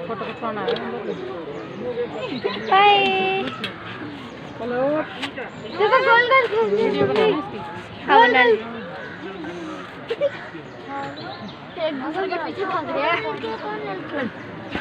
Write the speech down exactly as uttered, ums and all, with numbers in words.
Photo खिंचवाना है bye. Hello देखो गोल गोल video बनानी इसकी। हाँ बना ली। एक दूसरे के पीछे भाग रहे हैं।